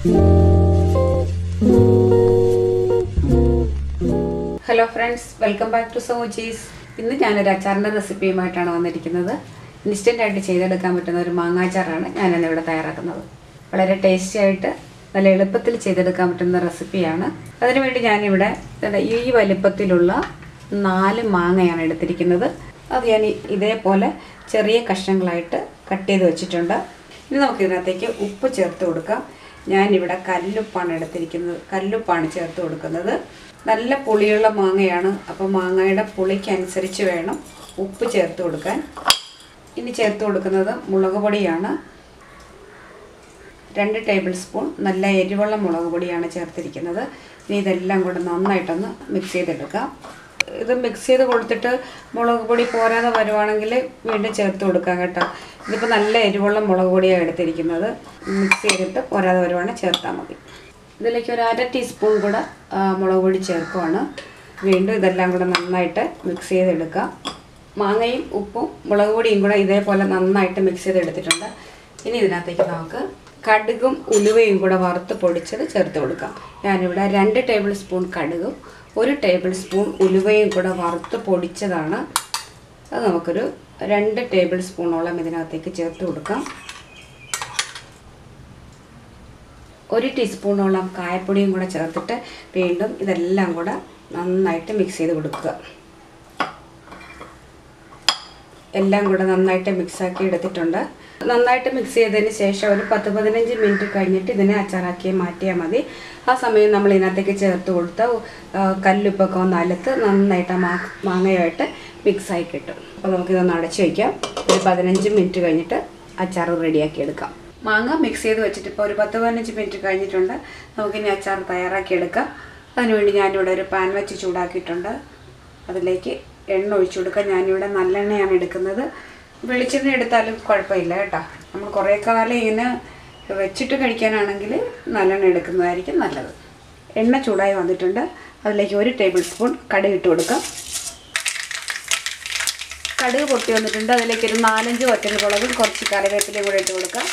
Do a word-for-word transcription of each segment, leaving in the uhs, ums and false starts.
Hello friends, welcome back to സമൂച്ചീസ്. ഇന്ന് ഞാനൊരു അച്ചാറിൻ്റെ റെസിപ്പിയുമായിട്ടാണ് വന്നിരിക്കുന്നത്. ഇൻസ്റ്റൻ്റായിട്ട് ചെയ്തെടുക്കാൻ പറ്റുന്ന ഒരു മാങ്ങാച്ചാറാണ് ഞാനിന്ന് ഇവിടെ തയ്യാറാക്കുന്നത്. വളരെ ടേസ്റ്റി ആയിട്ട് നല്ല എളുപ്പത്തിൽ ചെയ്തെടുക്കാൻ പറ്റുന്ന റെസിപ്പിയാണ്. അതിനുവേണ്ടി ഞാനിവിടെ ഈ വലിപ്പത്തിലുള്ള നാല് മാങ്ങയാണ് എടുത്തിരിക്കുന്നത്. അത് ഞാൻ ഇതേപോലെ ചെറിയ കഷ്ണങ്ങളായിട്ട് കട്ട് ചെയ്ത് വെച്ചിട്ടുണ്ട്. ഇനി നമുക്ക് ഇതിനകത്തേക്ക് ഉപ്പ് ചേർത്ത് കൊടുക്കാം. ഞാനിവിടെ കല്ലുപ്പാണ് എടുത്തിരിക്കുന്നത്. കല്ലുപ്പാണ് ചേർത്ത് കൊടുക്കുന്നത്. നല്ല പുളിയുള്ള മാങ്ങയാണ്, അപ്പോൾ മാങ്ങയുടെ പുളിക്കനുസരിച്ച് വേണം ഉപ്പ് ചേർത്ത് കൊടുക്കാൻ. ഇനി ചേർത്ത് കൊടുക്കുന്നത് മുളക് പൊടിയാണ്. രണ്ട് ടേബിൾ സ്പൂൺ നല്ല എരിവുള്ള മുളക് പൊടിയാണ് ചേർത്തിരിക്കുന്നത്. ഇനി ഇതെല്ലാം കൂടെ നന്നായിട്ടൊന്ന് മിക്സ് ചെയ്തെടുക്കാം. ഇത് മിക്സ് ചെയ്ത് കൊടുത്തിട്ട് മുളക് പൊടി പോരാതെ വരുവാണെങ്കിൽ വീണ്ടും ചേർത്ത് കൊടുക്കാം കേട്ടോ. ഇതിപ്പോൾ നല്ല എരിവുള്ള മുളക് പൊടിയാണ് എടുത്തിരിക്കുന്നത്. മിക്സ് ചെയ്തിട്ട് പോരാതെ വരുവാണെങ്കിൽ ചേർത്താൽ മതി. ഇതിലേക്ക് ഒരു അര ടീസ്പൂൺ കൂടെ മുളക് പൊടി ചേർക്കുവാണ്. വീണ്ടും ഇതെല്ലാം കൂടെ നന്നായിട്ട് മിക്സ് ചെയ്തെടുക്കാം. മാങ്ങയും ഉപ്പും മുളക് പൊടിയും കൂടെ ഇതേപോലെ നന്നായിട്ട് മിക്സ് ചെയ്തെടുത്തിട്ടുണ്ട്. ഇനി ഇതിനകത്തേക്ക് നമുക്ക് കടുകും ഉലുവയും കൂടെ വറുത്ത് പൊടിച്ചത് ചേർത്ത് കൊടുക്കാം. ഞാനിവിടെ രണ്ട് ടേബിൾ സ്പൂൺ കടുകും ഒരു ടേബിൾ സ്പൂൺ ഉലുവയും കൂടെ വറുത്ത് പൊടിച്ചതാണ്. അത് നമുക്കൊരു രണ്ട് ടേബിൾ സ്പൂണോളം ഇതിനകത്തേക്ക് ചേർത്ത് കൊടുക്കാം. ഒരു ടീസ്പൂണോളം കായപ്പൊടിയും കൂടെ ചേർത്തിട്ട് വീണ്ടും ഇതെല്ലാം കൂടെ നന്നായിട്ട് മിക്സ് ചെയ്ത് കൊടുക്കുക. എല്ലാം കൂടെ നന്നായിട്ട് മിക്സാക്കി എടുത്തിട്ടുണ്ട്. നന്നായിട്ട് മിക്സ് ചെയ്തതിന് ശേഷം ഒരു പത്ത് പതിനഞ്ച് മിനിറ്റ് കഴിഞ്ഞിട്ട് ഇതിനെ അച്ചാറാക്കി മാറ്റിയാൽ മതി. ആ സമയം നമ്മൾ ഇതിനകത്തേക്ക് ചേർത്ത് കൊടുത്ത കല്ലുപ്പൊക്കെ ഒന്ന് അലത്ത് നന്നായിട്ട് ആ മാ മാങ്ങയായിട്ട് മിക്സായി കിട്ടും. അപ്പോൾ നമുക്കിതൊന്ന് അടച്ചു വയ്ക്കാം. ഒരു പതിനഞ്ച് മിനിറ്റ് കഴിഞ്ഞിട്ട് അച്ചാർ റെഡിയാക്കി എടുക്കാം. മാങ്ങ മിക്സ് ചെയ്ത് വെച്ചിട്ട് ഇപ്പോൾ ഒരു പത്ത് പതിനഞ്ച് മിനിറ്റ് കഴിഞ്ഞിട്ടുണ്ട്. നമുക്കിനി അച്ചാർ തയ്യാറാക്കി എടുക്കാം. അതിനുവേണ്ടി ഞാനിവിടെ ഒരു പാൻ വെച്ച് ചൂടാക്കിയിട്ടുണ്ട്. അതിലേക്ക് എണ്ണ ഒഴിച്ചു കൊടുക്കാം. ഞാനിവിടെ നല്ലെണ്ണയാണ് എടുക്കുന്നത്. വെളിച്ചെണ്ണ എടുത്താലും കുഴപ്പമില്ല കേട്ടോ. നമ്മൾ കുറേ കാലം ഇങ്ങനെ വെച്ചിട്ട് കഴിക്കാനാണെങ്കിൽ നല്ലെണ്ണ എടുക്കുന്നതായിരിക്കും നല്ലത്. എണ്ണ ചൂടായി വന്നിട്ടുണ്ട്. അതിലേക്ക് ഒരു ടേബിൾ സ്പൂൺ കടുക് ഇട്ട് കൊടുക്കാം. കടുക് പൊട്ടി വന്നിട്ടുണ്ട്. അതിലേക്ക് ഒരു നാലഞ്ച് വറ്റൽമുളകും കുറച്ച് കറിവേപ്പിലയും കൂടെ ഇട്ട് കൊടുക്കാം.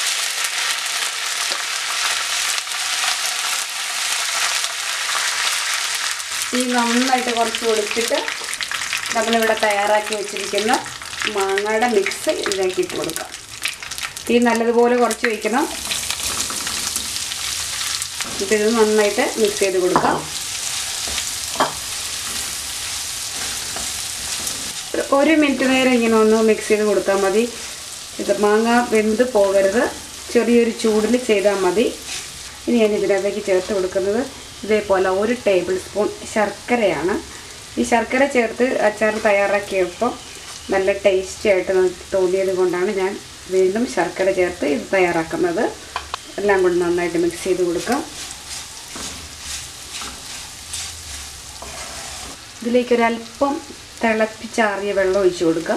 ഈ നന്നായിട്ട് കുറച്ച് കൊടുത്തിട്ട് നമ്മളിവിടെ തയ്യാറാക്കി വെച്ചിരിക്കുന്ന മാങ്ങയുടെ മിക്സ് ഇതിലേക്ക് ഇട്ട് കൊടുക്കാം. തീ നല്ലതുപോലെ കുറച്ച് വയ്ക്കണം. ഇത് നന്നായിട്ട് മിക്സ് ചെയ്ത് കൊടുക്കാം. ഒരു മിനിറ്റ് നേരം ഇങ്ങനെ ഒന്ന് മിക്സ് ചെയ്ത് കൊടുത്താൽ മതി. ഇത് മാങ്ങ വെന്ത് പോകരുത്. ചെറിയൊരു ചൂടിൽ ചെയ്താൽ മതി. ഇനി ഞാൻ ഇതിനകത്തേക്ക് ചേർത്ത് കൊടുക്കുന്നത് ഇതേപോലെ ഒരു ടേബിൾ സ്പൂൺ ശർക്കരയാണ്. ഈ ശർക്കര ചേർത്ത് അച്ചാർ തയ്യാറാക്കിയപ്പോൾ നല്ല ടേസ്റ്റി ആയിട്ട് തോന്നിയത് കൊണ്ടാണ് ഞാൻ വീണ്ടും ശർക്കര ചേർത്ത് ഇത് തയ്യാറാക്കുന്നത്. എല്ലാം കൂടി നന്നായിട്ട് മിക്സ് ചെയ്ത് കൊടുക്കാം. ഇതിലേക്കൊരല്പം തിളപ്പിച്ചാറിയ വെള്ളം ഒഴിച്ച് കൊടുക്കാം.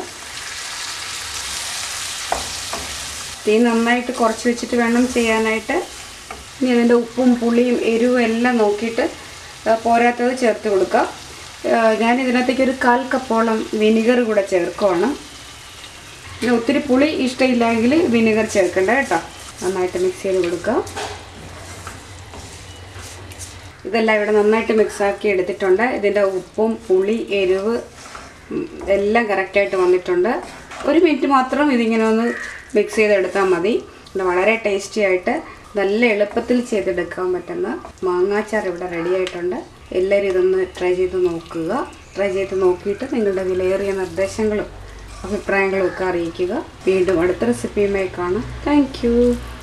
തീ നന്നായിട്ട് കുറച്ച് വെച്ചിട്ട് വേണം ചെയ്യാനായിട്ട്. ഇനി അതിൻ്റെ ഉപ്പും പുളിയും എരിവും എല്ലാം നോക്കിയിട്ട് പോരാത്തത് ചേർത്ത് കൊടുക്കാം. ഞാൻ ഇതിനകത്തേക്ക് ഒരു കാൽ കപ്പോളം വിനിഗർ കൂടെ ചേർക്കുവാണ്. പിന്നെ ഒത്തിരി പുളി ഇഷ്ടമില്ലെങ്കിൽ വിനിഗർ ചേർക്കണ്ട കേട്ടോ. നന്നായിട്ട് മിക്സ് ചെയ്ത് കൊടുക്കുക. ഇതെല്ലാം ഇവിടെ നന്നായിട്ട് മിക്സാക്കി എടുത്തിട്ടുണ്ട്. ഇതിൻ്റെ ഉപ്പും പുളി എരിവ് എല്ലാം കറക്റ്റായിട്ട് വന്നിട്ടുണ്ട്. ഒരു മിനിറ്റ് മാത്രം ഇതിങ്ങനെ ഒന്ന് മിക്സ് ചെയ്തെടുത്താൽ മതി. വളരെ ടേസ്റ്റി ആയിട്ട് നല്ല എളുപ്പത്തിൽ ചെയ്തെടുക്കാൻ പറ്റുന്ന മാങ്ങാച്ചാർ ഇവിടെ റെഡി ആയിട്ടുണ്ട്. എല്ലാവരും ഇതൊന്ന് ട്രൈ ചെയ്ത് നോക്കുക. ട്രൈ ചെയ്ത് നോക്കിയിട്ട് നിങ്ങളുടെ വിലയേറിയ നിർദ്ദേശങ്ങളും അഭിപ്രായങ്ങളും ഒക്കെ അറിയിക്കുക. വീണ്ടും അടുത്ത റെസിപ്പിയുമായി കാണാം. Thank U.